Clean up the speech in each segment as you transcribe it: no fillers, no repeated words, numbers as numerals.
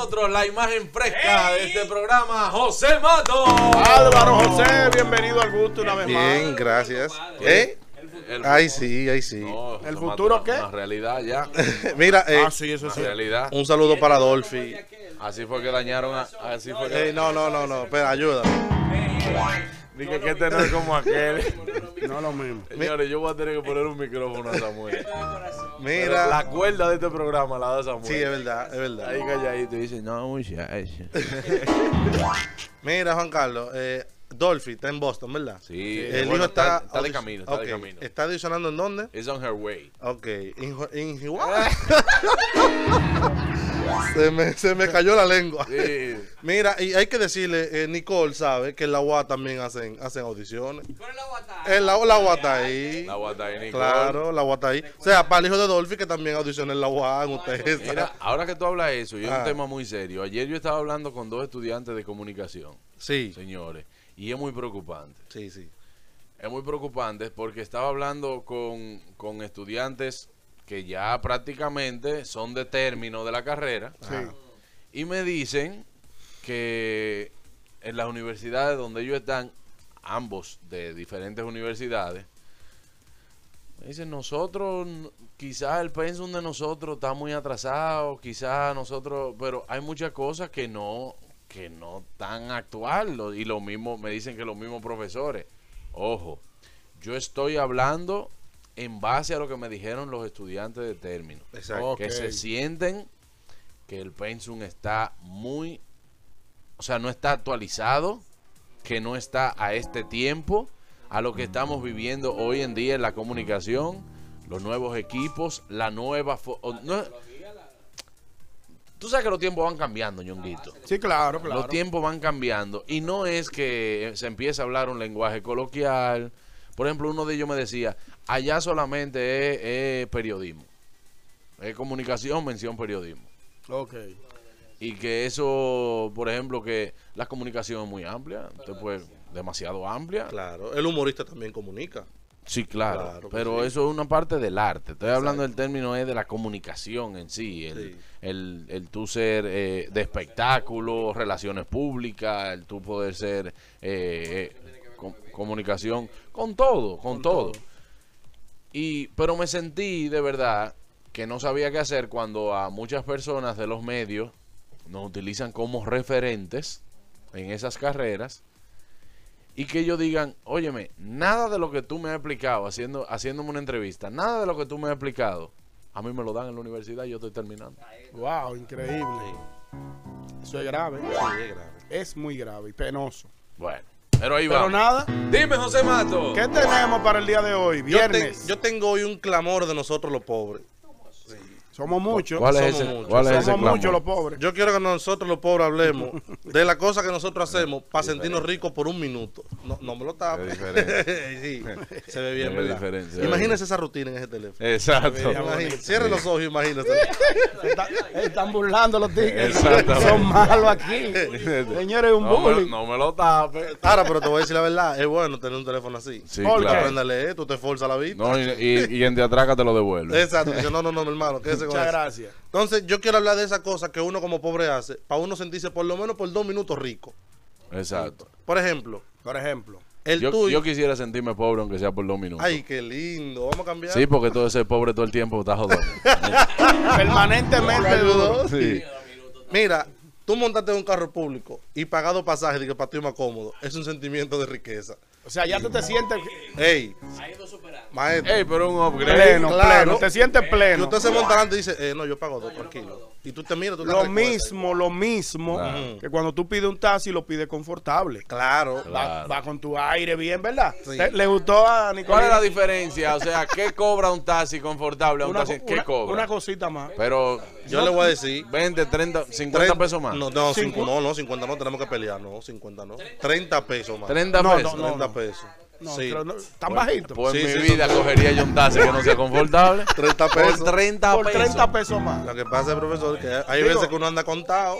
nosotros la imagen fresca de este programa, José Mato. Álvaro José, bienvenido al gusto una vez más. Bien, gracias. Ahí sí, ahí sí. No, ¿El José futuro Mato, qué? Una realidad ya. Mira, Sí, eso sí. Una realidad. un saludo para Dolphy. Así fue que dañaron así fue que... No, espera, ayúdame. Dije que este no es como aquel. No lo mismo. Señores, yo voy a tener que poner un micrófono a Samuel. Mira. La cuerda de este programa la da Samuel. Sí, es verdad, es verdad. Ahí calladito y dice, no, muchacho. Mira, Juan Carlos, Dolphy está en Boston, ¿verdad? Sí, El bueno, hijo está de camino, está de camino. ¿Está audicionando en dónde? It's on her way. Ok. Se me cayó la lengua. Sí. Mira, y hay que decirle, Nicole sabe que en la UA también hacen audiciones. Pero la guata. En la UA está ahí. La guata ahí, Nicole. Claro, la UA está ahí. O sea, para el hijo de Dolphy que también audiciona en la UA, en ustedes. Mira, ahora que tú hablas de eso, y es un Ah. tema muy serio. Ayer yo estaba hablando con dos estudiantes de comunicación, Sí, señores, y es muy preocupante. sí, sí. Es muy preocupante porque estaba hablando con estudiantes que ya prácticamente son de término de la carrera. Sí. Y me dicen que en las universidades donde ellos están, ambos de diferentes universidades, me dicen, nosotros, quizás el pensum de nosotros está muy atrasado, quizás nosotros, pero hay muchas cosas que no están actual. Y lo mismo, me dicen que los mismos profesores. Ojo, yo estoy hablando en base a lo que me dijeron los estudiantes de término. Exacto. Ok. Que se sienten que el pensum está muy, o sea, no está actualizado, que no está a este tiempo, a lo que estamos viviendo hoy en día en la comunicación, los nuevos equipos, la nueva... Tú sabes que los tiempos van cambiando, Ñonguito. Sí, claro, claro. Los tiempos van cambiando y no es que se empiece a hablar un lenguaje coloquial. Por ejemplo, uno de ellos me decía, allá solamente es periodismo. Es comunicación, mención periodismo. Ok. Y que eso, por ejemplo, que la comunicación es muy amplia, demasiado amplia. Claro, el humorista también comunica. Sí, claro, Claro que pero sí. eso es una parte del arte. Estoy hablando del término es de la comunicación en sí, Sí. el tú ser de espectáculo, relaciones públicas, el tú poder ser comunicación con todo. Pero me sentí de verdad que no sabía qué hacer cuando a muchas personas de los medios nos utilizan como referentes en esas carreras. Y que ellos digan, óyeme, nada de lo que tú me has explicado haciéndome una entrevista, nada de lo que tú me has explicado, a mí me lo dan en la universidad y yo estoy terminando. Wow, increíble. Eso es grave. Sí, es grave. Es muy grave y penoso. Bueno, pero ahí Pero vamos. nada, Dime, José Mato. ¿qué tenemos para el día de hoy? Viernes. Yo tengo hoy un clamor de nosotros los pobres. Somos muchos. ¿Cuál es somos ese? muchos. ¿Cuál es ese Somos clamor? muchos los pobres. Yo quiero que nosotros los pobres hablemos de las cosas que nosotros hacemos para sentirnos ricos por un minuto. No me lo tapes. Qué diferente. Sí, se ve bien, Qué ¿verdad? diferencia. Imagínese esa rutina en ese teléfono. Exacto. Imagínese. Cierre los ojos, imagínese. Están burlando los tigres. Exactamente. Son malos aquí. Señores, un bullying. No me lo tapes. Ahora, pero te voy a decir la verdad, es bueno tener un teléfono así. Sí, ¿Por Tú qué? aprendes a leer, tú te esfuerzas la vista. No, y en de atraca te lo devuelve. Exacto. Dice, no, mi hermano, quédese con Muchas eso. gracias. Entonces, yo quiero hablar de esas cosas que uno como pobre hace, para uno sentirse por lo menos por 2 minutos rico. Exacto. Por ejemplo, Por ejemplo. el Yo tuyo. quisiera sentirme pobre aunque sea por 2 minutos. Ay, qué lindo. Vamos a cambiar. Sí, porque todo ese pobre todo el tiempo está jodiendo. Permanentemente duro. Sí. Mira, tú montaste en un carro público y pagado pasajes de que para ti es más cómodo. Es un sentimiento de riqueza. O sea, ya tú te sientes Ey, maestro. Ey, pero un upgrade. pleno, claro. pleno. Te sientes Y pleno. usted se monta adelante y dice, no, yo pago 2, tranquilo. Y tú te miras, tú te Lo recuerdas. mismo Claro. que cuando tú pides un taxi lo pides confortable. Claro. Va con tu aire bien, ¿verdad? Sí. ¿Le gustó a ¿Cuál Nicolás? es la diferencia? O sea, ¿qué cobra un taxi confortable a un taxi? ¿Qué cobra? Una cosita más. Pero Yo le voy a decir. 20, 30, 50 pesos más. No, 50 no, tenemos que pelear. No, 50 no. 30 pesos más. 30 No, pesos. no, 30 pesos. No, Sí. pero no, tan bajito. Pues Sí, en sí, mi vida cogería yo un taxi que no sea confortable. 30 pesos. Por 30 Por pesos. 30 pesos más. Lo que pasa, profesor, que hay Digo- veces que uno anda contado.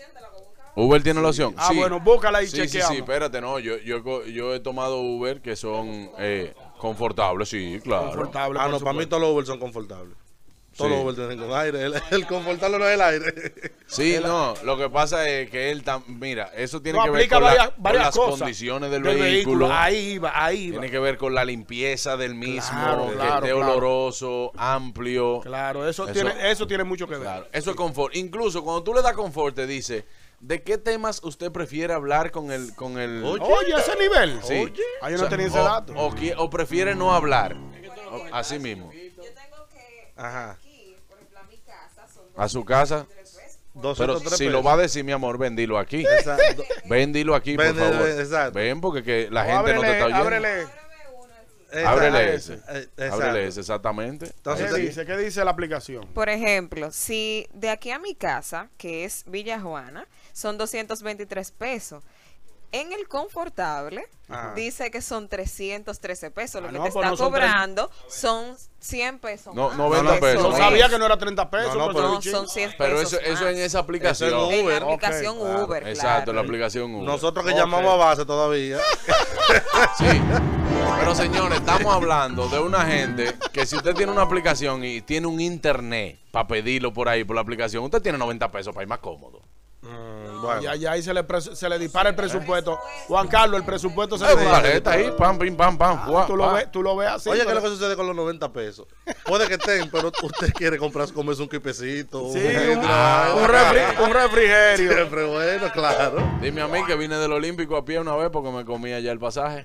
Uber tiene la opción. Ah, Sí. bueno, búscala y Sí, chequeamos. sí, espérate, no. Yo he tomado Uber que son confortables, sí, claro. Confortable. Ah, por no, para mí supuesto. todos los Uber son confortables. Todos Sí. los Uber tienen con aire. El confortarlo no es el aire. Sí, no, lo que pasa es que él mira, eso tiene No, que ver aplica con, varias con las cosas condiciones del vehículo. Ahí va, ahí va. Tiene que ver con la limpieza del mismo, Claro, que claro, esté claro. oloroso, amplio. Claro, eso Eso- tiene mucho que ver. Claro, eso es confort. Incluso cuando tú le das confort, te dice, ¿de qué temas usted prefiere hablar con el... Oye. Oye, ese nivel. Sí. Ahí yo O no sea, tenía ese dato. o prefiere no hablar. Así mismo. Yo tengo que Ajá. aquí, por ejemplo, a mi casa son A su casa. 203 Pero si lo va a decir, mi amor, ven, dilo aquí. Exacto. Ven, dilo aquí, por Ven, favor. exacto. Ven, porque que la O gente no te está oyendo. ábrele. Ábrele ese. Exacto. Ábrele ese, exactamente. Entonces, ¿Qué dice la aplicación? Por ejemplo, si de aquí a mi casa, que es Villa Juana, son 223 pesos. En el confortable Ajá. dice que son 313 pesos. Lo Ah, que no, te pues está no son cobrando son 100 pesos. No, más. 90 Eso pesos. No No, sabía es. que no era 30 pesos. No, no, pero No, son son 100 Pero pesos eso más. en esa aplicación. Eso es En la Uber. aplicación Ok, claro. Uber, Exacto, en la claro. aplicación Uber. Nosotros que Ok. llamamos a base todavía. Sí. Pero señores, estamos hablando de una gente que si usted tiene una aplicación y tiene un internet para pedirlo por ahí, por la aplicación, usted tiene 90 pesos para ir más cómodo. Bueno. Ya ahí se le dispara el presupuesto. Juan Carlos, el presupuesto se Con le dispara. tarjeta ahí, pam, pim, pam, pam. fuá, Tú lo pa. ves, tú lo ves así. Oye, ¿qué es lo pero- que sucede con los 90 pesos? Puede que estén, pero usted quiere comprar, comerse un quipecito. Sí, un un refrigerio. Siempre bueno, claro. Dime a mí que vine del Olímpico a pie una vez porque me comía ya el pasaje.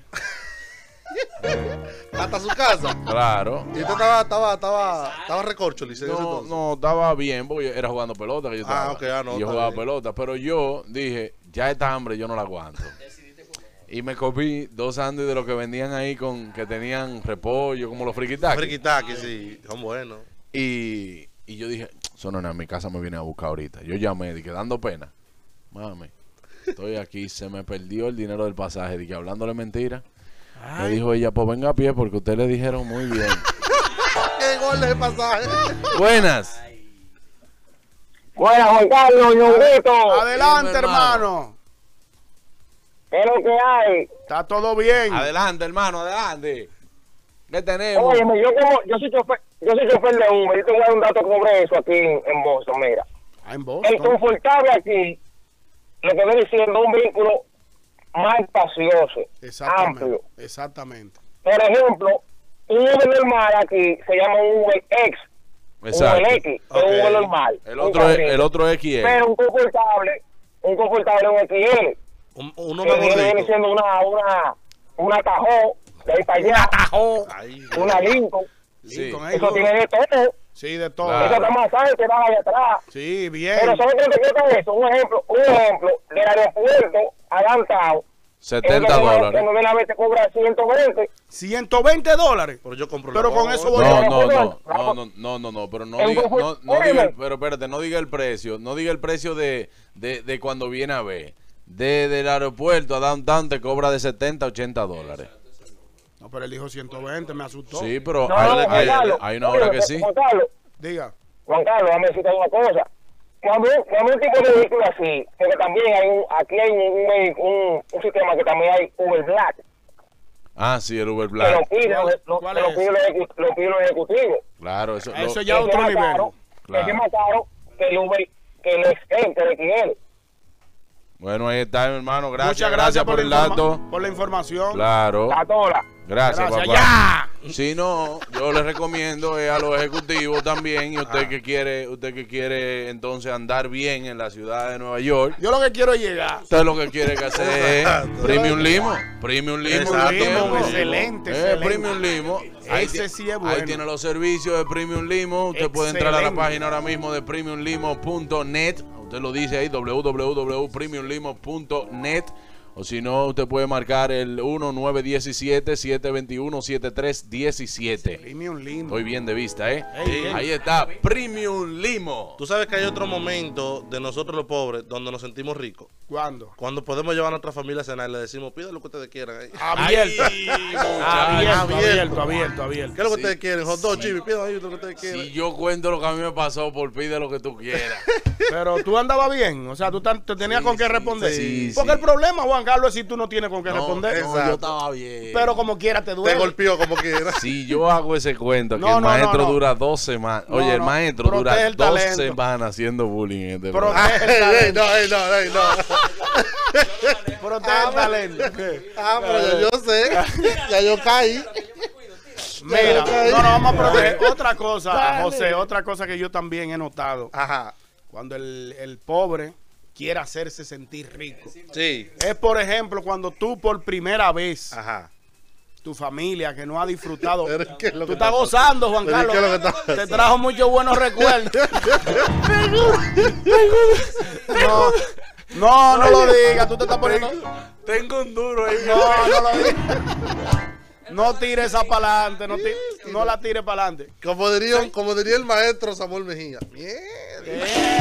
Hasta su casa. Claro. Y usted estaba recorcho, Liceo. No, estaba bien porque era jugando pelota que yo estaba. Ok, no, y yo está jugaba bien. pelota, pero yo dije, ya esta hambre yo no la aguanto. Y me comí 2 sándwiches de los que vendían ahí que tenían repollo, como los friquitaki. Friquitaki, sí, son buenos. Y yo dije, eso no, en mi casa me viene a buscar ahorita. Yo llamé, dije, dando pena. Mami, estoy aquí, se me perdió el dinero del pasaje. Dije, hablándole mentira. Me dijo ella, pues venga a pie porque ustedes le dijeron muy bien. ¡Qué gol de pasaje! Buenas. Buenas, Juan Carlos, Ñonguito. Adelante, Dime, hermano. hermano. ¿Qué es lo que hay? Está todo bien. Adelante, hermano, adelante. ¿Qué tenemos? Óyeme, yo soy chofer de Uber. Yo te voy a dar un dato sobre eso aquí en Boston. Mira, Ah, en el Boston. confortable aquí, lo que viene siendo un vehículo más espacioso, Exactamente. amplio. Exactamente. Por ejemplo, un Uber normal aquí se llama un Uber X, Exacto. Uber X, que es Ok. un Uber normal. El un otro, carrito. el otro es XL. Pero un confortable es un XL. Uno Que mejor viene rico. siendo una Tahoe, de ahí para allá, Ay, una Lincoln. Sí. Lincoln, ahí Eso lo- tiene de todo. Sí, de todo. Claro. Eso está más alto que va allá atrás. Sí, bien. Pero ¿sabes qué te cuesta eso? Un ejemplo del aeropuerto a downtown. 70 dólares. Cuando de una vez te cobra 120. $120. pero yo compro Pero la con bomba. eso voy No, a... pero no En diga, confort- no diga, óyeme. pero espérate, no diga el precio, no diga el precio de cuando viene a ver. Del aeropuerto a downtown te cobra de 70 a 80 dólares. No, pero él dijo 120, me asustó. Sí, pero No, hay, Juan hay- Carlos. hay una hora que sí. Juan Carlos, Diga. déjame decirte una cosa. Cuando un tipo de vehículo así, porque también aquí hay un sistema que también hay Uber Black, Ah, sí, el Uber que Black. lo pide ¿Cuál es lo pide los ejecutivos. Claro, eso. Eso lo- ya otro Que es más nivel. caro, Claro. que es más caro que el Uber, que el XL, que el XL. Bueno, ahí está, mi hermano. Gracias, Muchas gracias por el dato. por la información. Claro. La tola. Gracias, Gracias. papá. ¡Ya! Si no, yo le recomiendo a los ejecutivos también, y usted que quiere entonces andar bien en la ciudad de Nueva York, Yo lo que quiero es llegar. usted lo que quiere que hacer es Exacto. Premium Limo. Premium Limo. Exacto. ¿qué tiempo? Limo, excelente, excelente. Premium Limo. Ese sí es bueno. Ahí tiene los servicios de Premium Limo. Usted puede entrar a la Excelente. página ahora mismo de premiumlimo.net. Usted lo dice ahí, www.premiumlimo.net. O si no, usted puede marcar el 1917-721-7317. Premium Limo. Estoy bien de vista, ¿eh? Ey, ey. Ahí está, Premium Limo. Tú sabes que hay otro momento de nosotros los pobres donde nos sentimos ricos. ¿Cuándo? Cuando podemos llevar a nuestra familia a cenar, le decimos, pida lo que ustedes quieran. ahí. Abierto. Ay, Abierto, abierto. abierto. ¿Qué es lo que ustedes quieren? Hot dog, chibi, pidan ahí lo que ustedes quieran. Si yo cuento lo que a mí me pasó, por pide lo que tú quieras. Pero tú andabas bien. O sea, tú te tenías Sí, con qué sí, responder. sí, Porque sí. el problema, Juan Carlos, si tú no tienes con qué No, responder. exacto. yo estaba bien. Pero como quiera te Te duele. golpeó como quiera. Si yo hago ese cuento, que No, el no, maestro no. dura 2 semanas. No, Oye, el no. maestro dura Protege el 2 talento. semanas haciendo bullying en este Protege programa. el talento. No. Protege el talento. ¿Qué? Ah, pero yo sé. Ya yo caí. Mira, Ok. no, vamos a proteger. Otra cosa, José, otra cosa que yo también he notado. Ajá. Cuando el pobre quiere hacerse sentir rico. Sí. Es, por ejemplo, cuando tú por primera vez, Ajá. tu familia que no ha disfrutado, Pero ¿qué es lo tú que estás está- gozando, Juan pero Carlos. ¿qué es lo que está Te pasando? trajo muchos buenos recuerdos. No lo digas, tú te estás poniendo. Tengo un duro ahí. No lo digas. No tires esa para adelante, no la tires para adelante. Como diría el maestro Samuel Mejía. Mierda.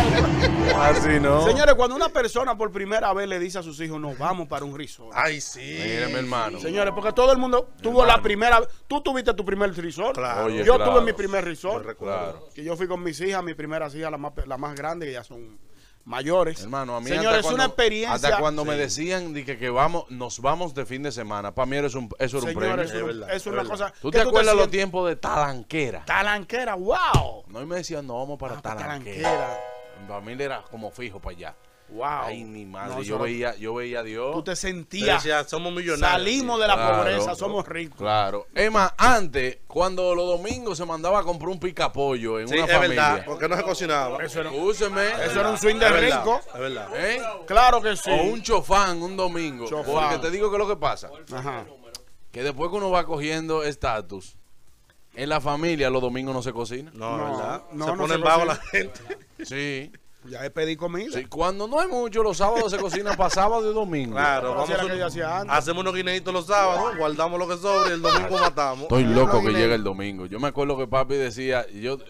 Así no. Señores, cuando una persona por primera vez le dice a sus hijos, nos vamos para un resort. Ay, sí. Mire, mi hermano. Señores, porque todo el mundo tuvo la primera. Tú tuviste tu primer resort. Claro. Oye, Yo claro. tuve mi primer Yo resort. recuerdo. Claro. Que yo fui con mis hijas, mis primeras hijas, la más grande, que ya son mayores. Hermano, a mí Señores, hasta es una experiencia. Hasta cuando me decían que vamos, nos vamos de fin de semana, para mí eso era un premio. Señores, Es verdad, es es una verdad. cosa. ¿Tú que te acuerdas los sientes- tiempos de Talanquera? Talanquera, wow. No, y me decían, no, vamos para Talanquera. Talanquera. Mi familia era como fijo para allá. Wow. Ay, mi madre, No, yo veía a Dios. Tú te Te sentías. decía, somos millonarios. Salimos de la Claro, pobreza, somos ricos. Claro. Es más, antes, cuando los domingos se mandaba a comprar un picapollo en Sí, una es familia. verdad. Porque no se cocinaba. Eso era, Escúcheme. eso era un swing de Es verdad, rico. Es verdad. ¿Eh? Claro que sí. O un chofán un domingo. Chofán. Porque te digo que lo que pasa, Ajá. que después que uno va cogiendo estatus, en la familia los domingos no se cocina. No, No, ¿verdad? no, se no ponen se vago cocina. la gente. Sí. Ya he pedido comida. Sí, cuando no hay mucho, los sábados se cocina para sábado y domingo. Claro, Así vamos era a que yo hacía antes. hacemos unos guineitos los sábados, guardamos lo que sobra y el domingo matamos. Estoy loco que Unos llega el domingo. Yo me acuerdo que papi decía,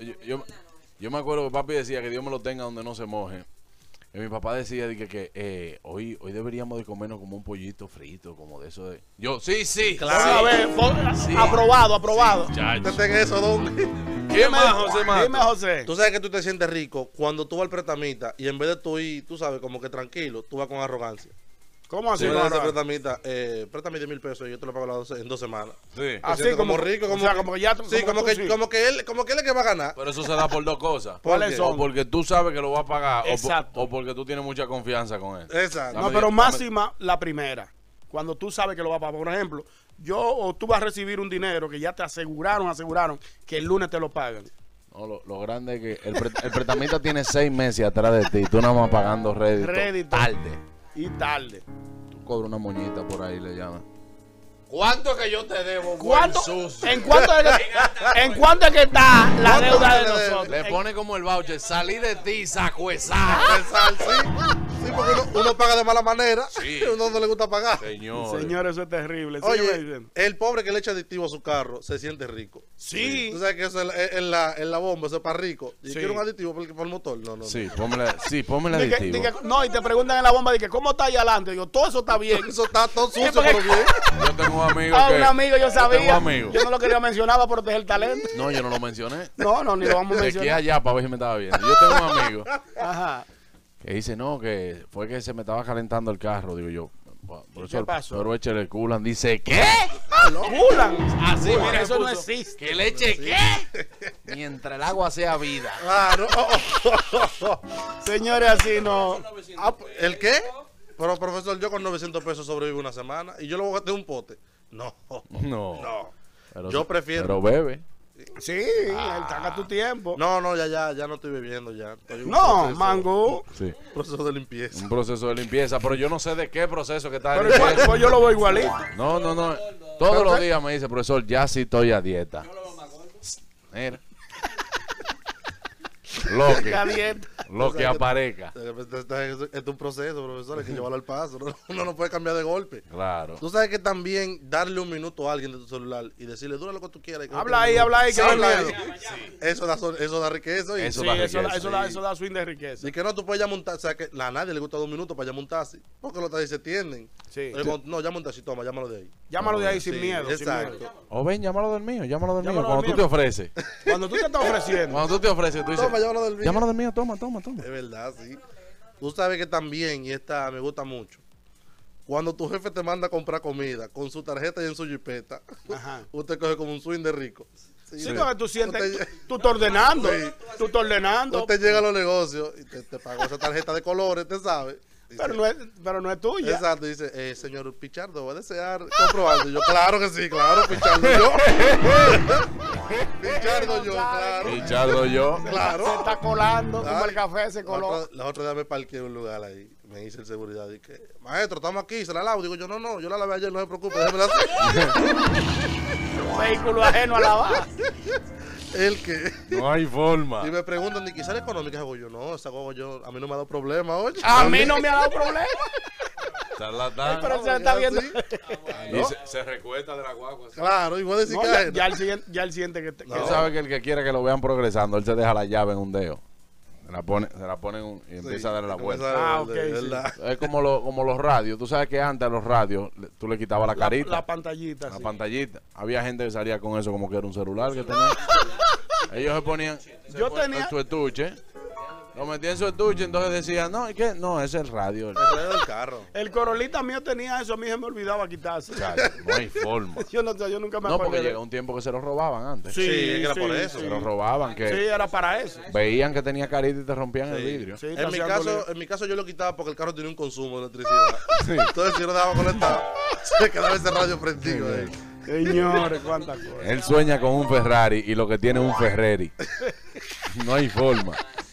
yo me acuerdo que papi decía que Dios me lo tenga donde no se moje. Y mi papá decía que hoy deberíamos de comernos como un pollito frito, como de eso de. Yo, sí. Claro. A ver, aprobado. ¿Usted tenga eso dónde? ¿Qué más, José Mato? Dime, José. Tú sabes que tú te sientes rico cuando tú vas al prestamita y en vez de tú ir, tú sabes, como que tranquilo, tú vas con arrogancia. ¿Cómo así? Tú no, le dices no? al prestamita, préstame 10,000 pesos y yo te lo pago en 2 semanas. Sí. Te Así sientes como rico, o sea, como que ya. Sí, como tú que, sí. como que él es el que va a ganar. Pero eso se da por dos cosas. ¿Cuáles qué? son? O porque tú sabes que lo va a pagar, Exacto. o porque tú tienes mucha confianza con él. Exacto. No, pero máxima la primera. Cuando tú sabes que lo va a pagar. Por ejemplo, tú vas a recibir un dinero que ya te aseguraron que el lunes te lo pagan. No, lo grande es que el prestamista tiene 6 meses atrás de ti. Tú nada más pagando rédito. Tarde. Y tarde. Tú cobras una moñita por ahí, le llaman. ¿Cuánto es que yo te debo? ¿Cuánto? buen sucio? ¿En cuánto es que está la ¿Cuánto deuda de le debe? nosotros? Le pone como el voucher, salí de ti, saco esa. Sí, porque uno paga de mala manera. Sí. Uno no le gusta pagar. Señor. Señor, eso es terrible. Sígueme Oye, diciendo. el pobre que le echa aditivo a su carro se siente rico. Sí. Tú sabes que eso en la bomba, eso es para rico. Y Sí. quiere un aditivo por el motor. No. Sí, póngale Di que- aditivo. di que- no, y te preguntan en la bomba, ¿cómo está ahí adelante? Digo, todo eso está bien. Eso está todo Sí, sucio, porque- pero bien. Yo tengo un amigo Ah, que... un amigo, yo sabía. tengo amigos. Yo no lo quería mencionar para proteger el talento. No, yo no lo mencioné. No, ni lo vamos a De aquí a mencionar. allá para ver si me estaba viendo. Yo tengo un amigo Ajá. que dice, no, que fue que se me estaba calentando el carro. Digo yo, profesor, pasó? pero échale el culan. Dice, ¿qué? Culan. Así, Culan, mira, eso no puso, existe. ¿Que leche qué? Mientras el agua sea vida. Claro. Señores, así no. ¿El qué? Pero, profesor, yo con 900 pesos sobrevivo una semana y yo lo voy a gastar en un pote. No. No. Pero, Yo prefiero. Pero bebe. Sí, saca tu tiempo. No, ya no estoy bebiendo ya. Estoy en un No, proceso- mango. Sí. Proceso de limpieza. Un proceso de limpieza. Pero yo no sé de qué proceso que está de Pero igual, limpieza. pues yo lo voy igualito. No. Todos los días me dice, profesor, ya sí estoy a dieta. Mira. La dieta. Lo que aparezca. Este es un proceso, profesor, hay que llevarlo al paso. Uno no puede cambiar de golpe. Claro. Tú sabes que también darle un minuto a alguien de tu celular y decirle, dura lo que tú quieras. y que Habla no te- ahí, que Sí, no hay habla ahí. miedo. Eso da riqueza. oye. Eso Sí, da eso riqueza, eso da swing de riqueza. Y que no, tú puedes llamar un taxi. O sea, que a nadie le gusta 2 minutos para llamar un taxi. Porque los taxis se tienden. Sí. No, llama un taxi, toma, llámalo de ahí. Llámalo de ahí sin Sí, miedo. sin exacto. miedo. O ven, llámalo del mío, llámalo del mío. Llámalo Cuando del tú te mío. ofreces. Cuando tú te estás ofreciendo. Cuando tú te ofreces, tú dices, Toma, llámalo del mío. llámalo del mío, toma. Es verdad, sí. Tú sabes que también, y esta me gusta mucho, Cuando tu jefe te manda a comprar comida con su tarjeta y en su jipeta, Ajá. usted coge como un swing de rico. Sí, porque tú sientes, Usted- tú estás ordenando, Sí. tú estás ordenando, Usted llega a los negocios y te pagó esa tarjeta de colores, te sabe. Dice, pero no es tuya. exacto, dice, señor Pichardo, ¿va a desear comprobarlo? Y yo, claro que sí, claro, Pichardo yo. Pichardo yo, claro. Richardo yo. Claro. Se está colando como Claro. el café se coló. La otra vez me parqué en un lugar ahí. Me dice el seguridad y que, maestro, estamos aquí, se la lavo. Digo yo, no, yo la lavé ayer, no se preocupe, déjeme Vehículo ajeno a lavar. El que. No hay forma. Y me preguntan, ¿y quizá la económica? Hago yo, no, esa guagua yo, a mí no me ha dado problema, oye. A mí no me ha dado problema. Charlatán. Pero se está viendo. Sí. Y se recuesta de la guagua. Claro, y voy a decir No, que ya, ajena. ya el siguiente que te. No. Tú sabes que el que quiere que lo vean progresando, él se deja la llave en un dedo. Se la pone y empieza a darle la vuelta. Ah, De ok, sí. verdad. Es como los radios. Tú sabes que antes a los radios tú le quitabas la carita, La pantallita. la sí. pantallita. Había gente que salía con eso como que era un celular que tenía. Ellos se ponían en su estuche. Lo metían en su estuche, entonces decían, no, ¿y qué? No, ese es el radio. El radio del carro. El Corolita mío tenía eso, a mí se me olvidaba quitarse. Chacho, no hay forma. Yo nunca me No, acordé. porque de- llega un tiempo que se los robaban antes. Sí, que era por eso. Se los robaban, que Sí, era para eso. veían que tenía carita y te rompían el Sí. vidrio. Sí, te En mi hacían caso, doler. en mi caso yo lo quitaba porque el carro tenía un consumo de electricidad. Entonces si yo no daba conectado, se quedaba ese radio prendido ahí. Señores, cuántas cosas. Él sueña con un Ferrari y lo que tiene es un Ferrari. No hay forma.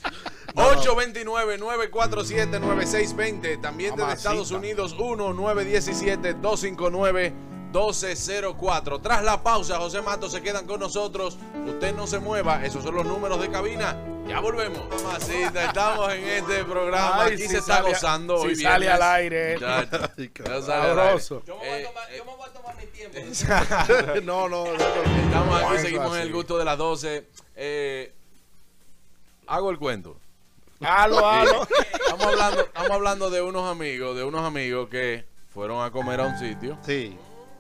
829-947-9620. También desde Mamacita. Estados Unidos, 1-917-259-1204. Tras la pausa, José Matos se quedan con nosotros. Usted no se mueva. Esos son los números de cabina. Ya volvemos. Mamacita, estamos en este programa. Ay, Aquí si se está sale- gozando. si hoy sale viernes. al aire. Chacho, Ay, ya sale al aire. Sabroso. Yo me voy a tomar mi tiempo. No. Estamos aquí, Eso seguimos en así. el gusto de las 12. Hago el cuento. Halo. Estamos hablando de unos amigos que fueron a comer a un sitio Sí.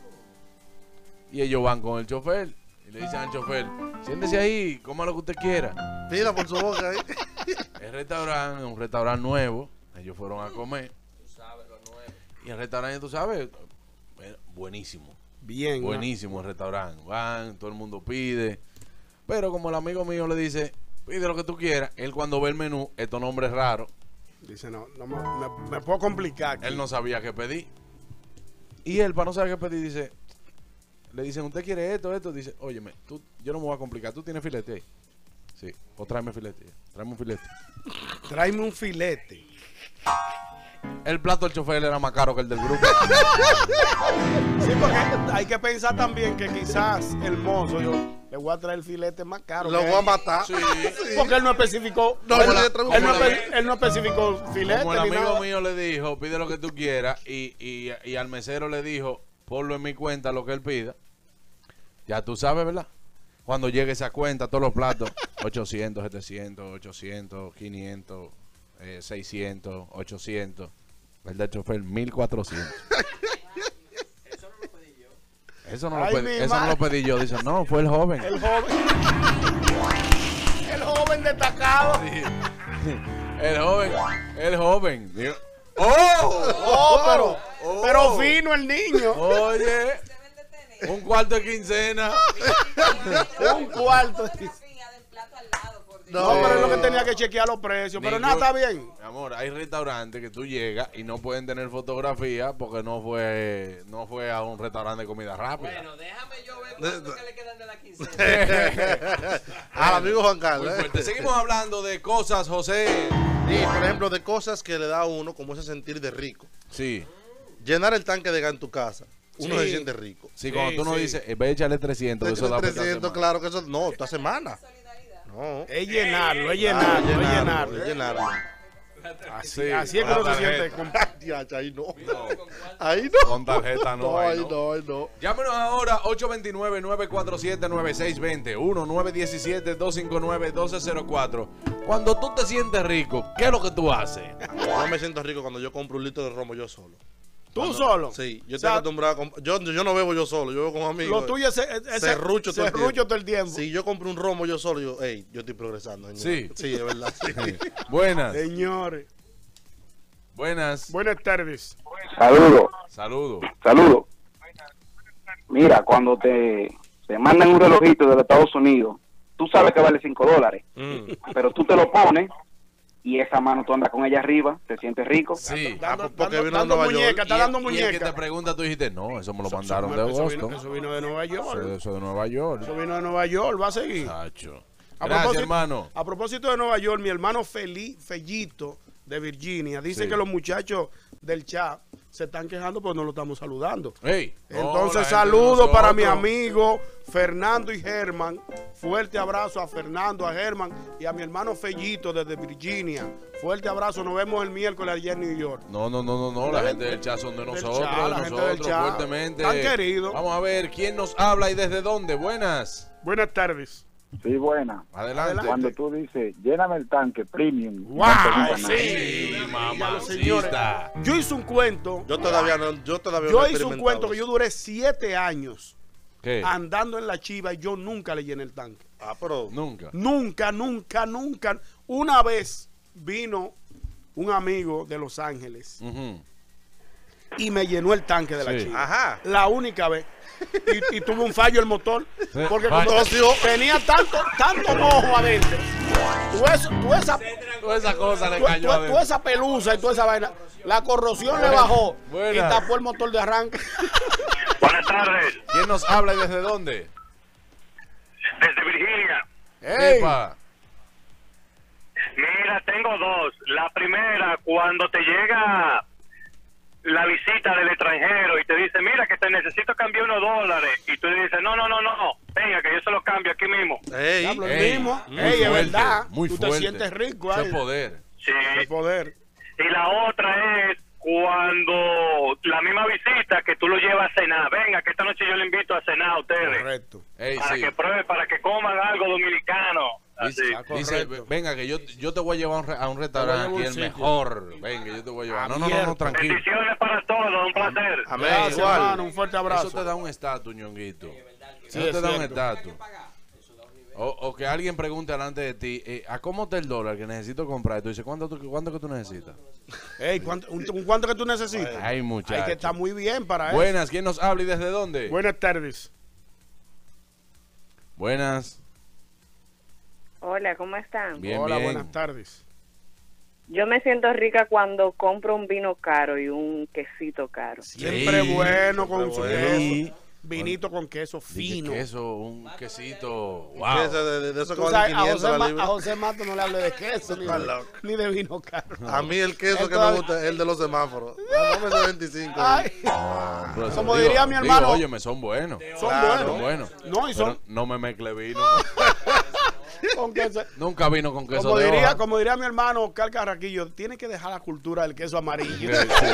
y ellos van con el chofer y le dicen al chofer, siéntese ahí, coma lo que usted quiera. Pida por su boca ahí. El restaurante es un restaurante nuevo, ellos fueron a comer y el restaurante, tú sabes, buenísimo, Bien. buenísimo el restaurante. Van, todo el mundo pide, pero como el amigo mío le dice, pide lo que tú quieras, él cuando ve el menú, estos nombres raros, Dice, no me puedo complicar. Aquí. él no sabía qué pedir. Y él, para no saber qué pedir, dice, le dicen, ¿usted quiere esto? Dice, óyeme, yo no me voy a complicar, ¿tú tienes filete ahí? Sí, o tráeme filete, tráeme un filete. Tráeme un filete. El plato del chofer era más caro que el del grupo. Sí, porque hay que pensar también que quizás el mozo, yo le voy a traer el filete más caro. Lo que voy a él. matar. Sí. Porque él no especificó. No, él, yo le traigo un él no, filete. él no especificó filete. Como el ni amigo nada. mío le dijo, pide lo que tú quieras, y al mesero le dijo, ponlo en mi cuenta lo que él pida. Ya tú sabes, ¿verdad? Cuando llegue esa cuenta, todos los platos, 800, 700, 800, 500, 600, 800. El del chofer, 1400. Eso no lo Ay, pedí, mi eso no madre. lo pedí yo. Dice, no, fue el joven. El joven. El joven destacado. El joven. Digo, Oh, pero fino el niño. oye, un cuarto de quincena. Un cuarto. Fotografía del plato al lado, por Dios. No, pero es lo que tenía que chequear los precios. Pero nada, está bien. Mi amor, hay restaurantes que tú llegas y no pueden tener fotografía porque no fue a un restaurante de comida rápida. Bueno, déjame yo ver cuánto que le quedan de la quincena. Al amigo Juan Muy Carlos. fuerte. Seguimos hablando de cosas, José. Y, por ejemplo, de cosas que le da a uno como ese sentir de rico. Sí. Llenar el tanque de gas en tu casa. Uno Sí. se siente rico. Sí, cuando tú no sí. dices, ve a echarle 300, eso da por cada 300, semana. claro que eso. No, esta semana. No. Es llenarlo, es llenarlo, es llenarlo. Es llenarlo. Así es que uno se siente. Diacha, ahí no. Ahí no. Con tarjeta no, No, ahí ahí no. no, ahí no. Llámenos ahora 829-947-9620 1-917-259-1204. Cuando tú te sientes rico, ¿qué es lo que tú haces? Yo me siento rico cuando yo compro un litro de romo yo solo. ¿Tú solo? Sí, yo O sea, estoy acostumbrado a yo no bebo yo solo, yo bebo con amigos. Lo tuyo es serrucho todo el tiempo. todo el tiempo. Si yo compro un romo yo solo, yo estoy progresando. señor. Sí. Sí, es verdad. Sí. Buenas. Señores. Buenas. Buenas tardes. Saludos, Saludos. saludos. Mira, cuando te mandan un relojito de los Estados Unidos, tú sabes que vale $5, pero tú te lo pones y esa mano tú andas con ella arriba, te sientes rico. Sí. porque vino de dando Nueva York. muñeca, está dando Y el que te muñeca. pregunta, tú dijiste, no, eso me lo mandaron de Eso Boston. Eso vino de Nueva York. Eso de Nueva York. Eso vino de Nueva York, va a seguir. Chacho. A Gracias, propósito- hermano. A propósito de Nueva York, mi hermano Fellito de Virginia dice Sí. que los muchachos del chat se están quejando porque no lo estamos saludando. Hey, no, la Entonces, gente de saludos para mi nosotros. amigo Fernando y Germán. Fuerte abrazo a Fernando, a Germán y a mi hermano Fellito desde Virginia. Fuerte abrazo, nos vemos el miércoles allá en New York. No, la gente del chat son de nosotros, chat, la de gente nosotros, del chat. fuertemente. Tan querido. Vamos a ver quién nos habla y desde dónde. Buenas. Buenas tardes. Sí, buena. Adelante. Cuando tú dices, lléname el tanque premium. ¡Wow! no te diga nada. Sí, mamacita. Yo hice un cuento. Yo todavía no he Yo hice un experimentado cuento que eso. yo duré 7 años ¿Qué? andando en la chiva y yo nunca le llené el tanque. Ah, pero Nunca. Nunca. Una vez vino un amigo de Los Ángeles Ujú. y me llenó el tanque de la Sí. chiva. ajá. La única vez. Y tuvo un fallo el motor. Sí. Porque Fallo. como tenía tanto mojo adentro. Tú Toda esa cosa le tú cayó adentro. esa pelusa y toda esa vaina. La corrosión le bajó Buena. y tapó el motor de arranque. Buenas tardes, ¿Quién nos habla y desde dónde? desde Virginia. ¡Ey! Epa. Mira, tengo dos. La primera, cuando te llega la visita del extranjero y te dice, mira, que te necesito cambiar unos $, y tú le dices, no, venga, que yo se los cambio aquí mismo. Ey, Diablo, el Ey, mismo. muy Ey, es fuerte, verdad. muy Tú fuerte. te sientes rico Eso ahí. es poder. Sí. El poder. Y la otra es cuando la misma visita que tú lo llevas a cenar. Venga, que esta noche yo le invito a cenar a ustedes. Correcto. Ey, Para sí. que prueben, para que coman algo dominicano. Así. Dice, correcto. venga, que yo te voy a llevar a un restaurante llevo aquí, a el un sitio. mejor. Venga, yo te voy a llevar. No, Abierto. tranquilo. Bendiciones para todos, un placer. amén, Gracias, igual. hermano. Un fuerte abrazo. Eso te da un estatus, ñonguito. Sí, Eso es te da un cierto. estatus. O que alguien pregunte delante de ti, ¿a cómo está el dólar que necesito comprar? Y tú dices, ¿cuánto que tú necesitas? Ey, ¿cuánto que tú necesitas? Ay, Hay muchacho. que estar muy bien para eso. Buenas, ¿quién nos habla y desde dónde? Buenas tardes. Buenas. Hola, ¿cómo están? Bien, Hola, bien. buenas tardes. Yo me siento rica cuando compro un vino caro y un quesito caro. Siempre Sí, bueno con su bueno. queso. Vinito con queso Dije, fino. queso, un quesito. ¿Qué Wow. es de eso que Tú vale sabes, a 500 la libra? José Mato no le hable de queso ni Está de, loco. ni de vino caro. A mí el queso que me Entonces- gusta es el de los semáforos. Dame ese 25. Ay, Pero eso Como diría mi hermano- óyeme, son buenos. son Son buenos. buenos. No, y son Pero no me mezcle vino. con queso. Nunca vino con queso Como de diría, hoja. como diría mi hermano Oscar Carraquillo, tiene que dejar la cultura del queso amarillo.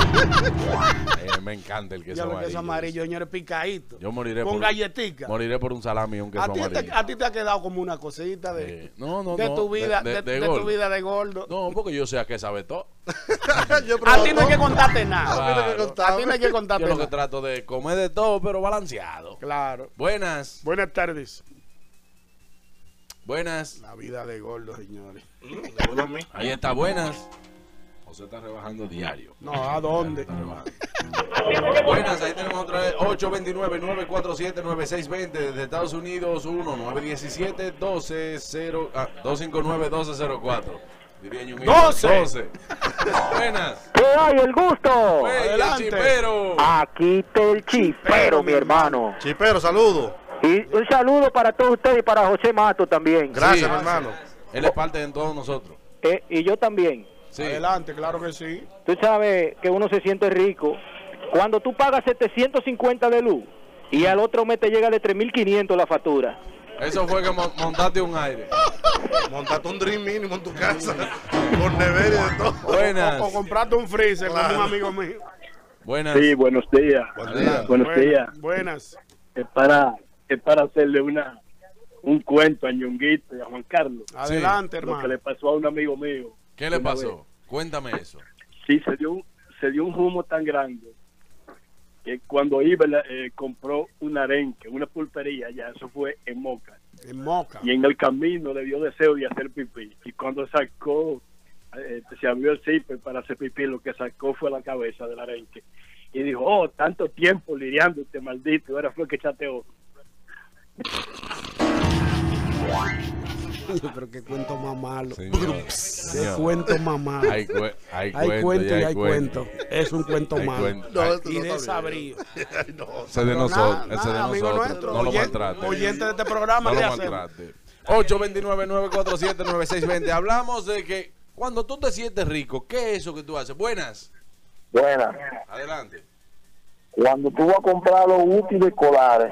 Me encanta el queso Ya el amarillo. queso amarillo, señores, picadito. Yo moriré con por galletica. Moriré por un salami y un queso A ti, amarillo. a ti te ha quedado como una cosita de, No, no, de no, tu vida, de de gordo. tu vida de gordo. No, porque yo sé a qué sabe todo. Yo he A probado ti no hay que todo. contarte nada. A mí no hay que Claro. contarme. A ti no hay que contarte Yo lo que nada. trato de comer de todo, pero balanceado. Claro. Buenas, Buenas tardes. buenas. La vida de gordo, señores. Ahí está, buenas. José está rebajando diario. No, ¿a dónde? Está rebajando. Buenas, ahí tenemos otra vez 829-947-9620 desde Estados Unidos, 259-1204. Diría Ñonguito, 12. Buenas. ¿Qué hay, el gusto? Hey, el Adelante. chipero. Aquí está el chipero, mi hermano. Chipero, saludo. Y un saludo para todos ustedes y para José Mato también. Gracias, Sí. mi hermano. Él es parte de todos nosotros. Y yo también. Sí. Adelante, claro que sí. Tú sabes que uno se siente rico cuando tú pagas 750 de luz y al otro mes te llega de 3.500 la factura. Eso fue que montaste un aire. Montate un Dream mínimo en tu casa. Con nevera y de todo. Buenas. O comprarte un freezer Claro. como un amigo mío. Buenas. Sí, buenos días. Adelante. Buenos días. Buenas. Es para hacerle un cuento a Ñonguito y a Juan Carlos. Adelante, Lo que hermano. le pasó a un amigo mío. ¿Qué le una pasó? vez. Cuéntame eso. Sí, se dio un humo tan grande que cuando iba compró un arenque, una pulpería, ya eso fue en Moca. En Moca. Y en el camino le dio deseo de hacer pipí. Y cuando sacó se abrió el zipper para hacer pipí, lo que sacó fue la cabeza del arenque. Y dijo, oh, tanto tiempo lidiando este maldito, ahora fue que chateó. Pero qué cuento más malo. Señor, Qué señor. cuento más malo. Hay Hay cuento y hay cuento. Es un cuento Hay malo. cuento. No, esto Y no está desabrío. bien. No, Ese de Pero nosotros. nada, Ese de nada, amigo nosotros. nuestro, No lo oye- maltrate. oyente de este programa, No ¿qué lo hacemos? maltrate. 829-947-9620. Hablamos de que cuando tú te sientes rico, ¿qué es eso que tú haces? Buenas. Buena. Adelante. Cuando tú vas a comprar los útiles escolares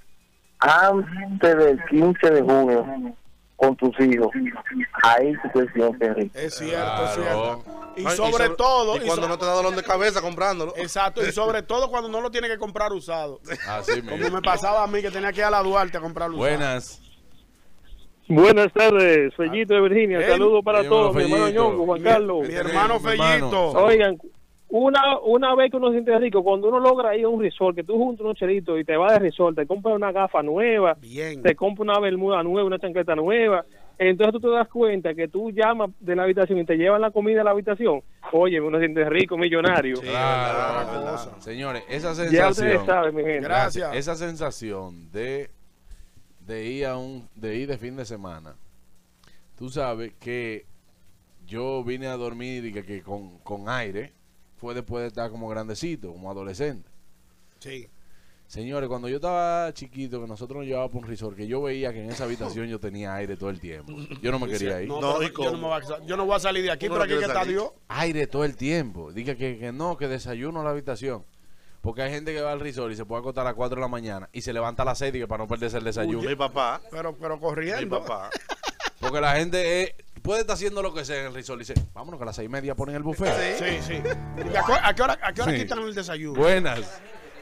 antes del 15 de junio con tus hijos, ahí tú te sientes rico. Es cierto, Claro. es cierto. Y Ay, sobre todo, y cuando no te da dolor de cabeza comprándolo. exacto, y sobre todo cuando no lo tienes que comprar usado. Así Como mismo. me pasaba a mí que tenía que ir a la Duarte a comprarlo usado. Buenas. Buenas tardes, Fellito de Virginia. Hey, Saludos para dímelo, todos, mi hermano Fellito. Ñongo, Juan Carlos. Mi hermano Mi hermano. Fellito. Oigan, una vez que uno se siente rico, cuando uno logra ir a un resort, que tú juntas unos chelitos y te vas de resort, te compras una gafa nueva, Bien. te compras una bermuda nueva, una chancleta nueva, entonces tú te das cuenta que tú llamas de la habitación y te llevan la comida a la habitación. Oye, uno se siente rico, millonario. Claro, verdad, verdad. Señores, esa Ya ustedes sensación. saben, mi gente. Gracias. Esa sensación de ir de fin de semana. Tú sabes que yo vine a dormir y que con aire fue después de estar como grandecito, como adolescente. Sí. Señores, cuando yo estaba chiquito, que nosotros nos llevábamos por un resort, que yo veía que en esa habitación yo tenía aire todo el tiempo. Yo no me quería ir. No, No, pero ¿y cómo? yo no voy a salir de aquí, ¿Cómo pero no aquí que quieres está salir? Dios. Aire todo el tiempo. Diga que no, que desayuno a la habitación. Porque hay gente que va al resort y se puede acostar a las 4 de la mañana y se levanta a las 6 y que para no perderse el desayuno. Mi papá. Pero Mi corriendo. papá. Porque la gente puede estar haciendo lo que sea en el resort y dice, vámonos que a las 6:30 ponen el buffet. Sí, sí. ¿Y a qué hora Sí. quitan el desayuno? Buenas.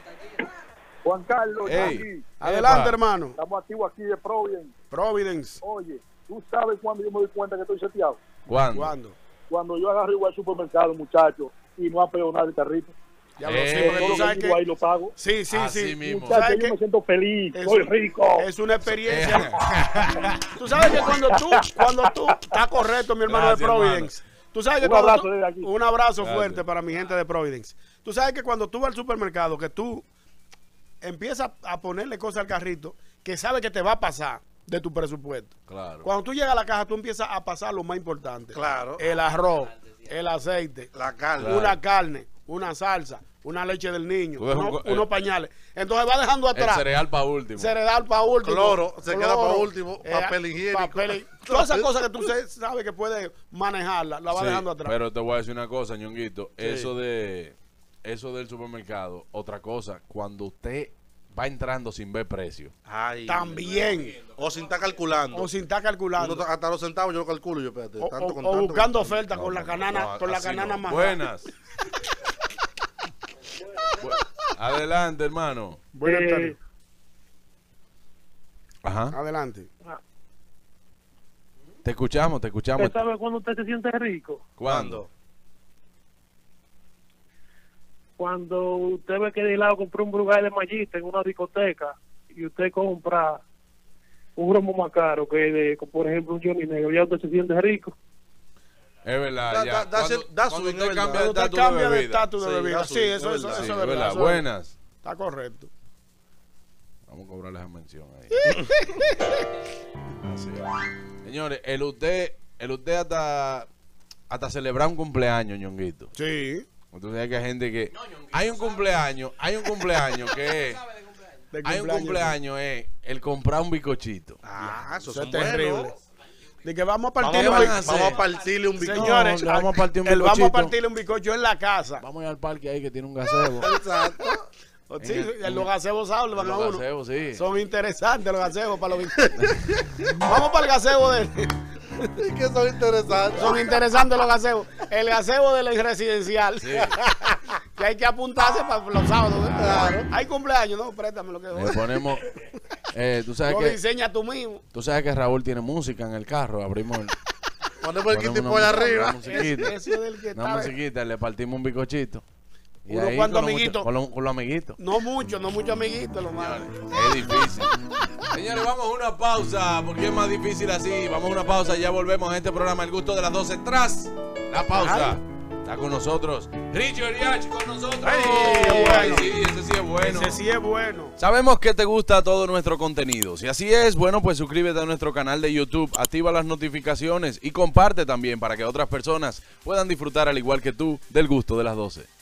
Juan Carlos, Ey. Yankee, Adelante, Epa. hermano. estamos activos aquí de Providence. Providence. Oye, ¿tú sabes cuándo yo me doy cuenta que estoy seteado? ¿Cuándo? ¿Cuándo? Cuando yo agarro igual al supermercado, muchachos, y no ha pegado nada el carrito. Ya lo sé, Todo porque Todo tú lo sabes que digo ahí que... lo pago. Sí, sí, Así sí. mismo. Muchachos, ¿Sabes yo qué? me siento feliz, Es soy un- rico. Es una experiencia. Tú sabes que cuando tú, está correcto, mi hermano Gracias, de Providence. Tú sabes que Un cuando abrazo tú- desde aquí. un abrazo Gracias. fuerte para mi gente de Providence. Tú sabes que cuando tú vas al supermercado, que tú empiezas a ponerle cosas al carrito, que sabes que te va a pasar de tu presupuesto. Claro. Cuando tú llegas a la caja, tú empiezas a pasar lo más importante. Claro. El arroz, el aceite, La carne. una carne, una salsa, una leche del niño, Tú dejas unos pañales. Entonces va dejando El atrás. cereal para último. Cereal para último. Cloro, se queda para último, papel higiénico. Todas esas cosas que tú sabes que puedes manejarla, la va Sí, dejando atrás. pero te voy a decir una cosa, Ñonguito. Eso del supermercado, otra cosa, cuando usted va entrando sin ver precio. Ay. También. O sin estar calculando. O sin estar calculando. Uno hasta los centavos yo lo calculo. Yo, espérate, O, tanto o- con o tanto, buscando con tanto. ofertas con la canana, con la así canana no. más. Buenas. Adelante, hermano. Buenas tardes. Ajá. Adelante. Te escuchamos, te escuchamos. ¿Usted sabe cuándo usted se siente rico? ¿Cuándo? Cuando usted ve que de lado compró un Brugal de mallita en una discoteca y usted compra un romo más caro que, por ejemplo, un Johnny Negro, ya usted se siente rico. Es verdad, Da- ya. da- da- da Cuando swing, usted es cambia verdad. de Usted estatus cambia de de bebida. estatus de Sí, bebida. da Sí, swing, eso es verdad. es Sí, verdad. verdad. eso es Buenas. Está correcto. Vamos a cobrarle esa mención ahí. Así es. Señores, el usted hasta celebrar un cumpleaños, Ñonguito. Sí. Entonces hay que hay gente que hay un cumpleaños que es, De hay un cumpleaños es el comprar un bizcochito. Ah, eso Eso es es terrible. bueno. De que vamos a Vamos partirle a un hacer. Vamos a partirle un bizcocho. Señores, No, vamos a partir un vamos a bizcochito. partirle un bizcocho en la casa. Vamos a ir al parque ahí que tiene un gazebo. Exacto. Sí, en los gazebos saben, van a Los uno. gazebos, sí. Son interesantes los gazebos para los Vamos para el gazebo de Es que son interesantes. son interesantes los gazebos. El gazebo del residencial. Sí. Que hay que apuntarse para los sábados. Claro. Hay cumpleaños, no, préstame lo que Le ponemos tú sabes lo que diseña tú mismo. Raúl tiene música en el carro, abrimos Ponemos el ponemos kit por arriba. una musiquita. Ese es del que Una está. musiquita, le partimos un bizcochito. Y Unos ahí cuantos con los amiguitos. con los amiguitos. No mucho amiguitos, lo malo. Es difícil. Señores, vamos a una pausa, porque es más difícil así. Vamos a una pausa y ya volvemos a este programa El Gusto de las 12 tras La pausa. Está con nosotros Richie Oriach con nosotros. Ay, sí, ese sí es bueno. Ese sí es bueno. Sabemos que te gusta todo nuestro contenido. Si así es, bueno, pues suscríbete a nuestro canal de YouTube, activa las notificaciones y comparte también para que otras personas puedan disfrutar al igual que tú del gusto de las 12.